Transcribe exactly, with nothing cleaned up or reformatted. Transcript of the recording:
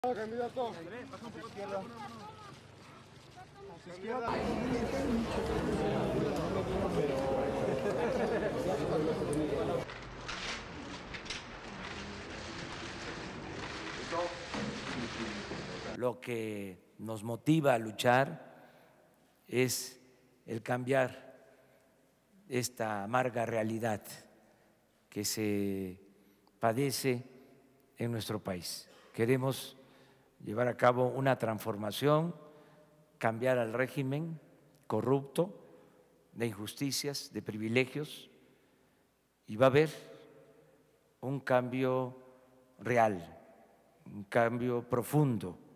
Candidato. Lo que nos motiva a luchar es el cambiar esta amarga realidad que se padece en nuestro país. Queremos llevar a cabo una transformación, cambiar al régimen corrupto de injusticias, de privilegios, y va a haber un cambio real, un cambio profundo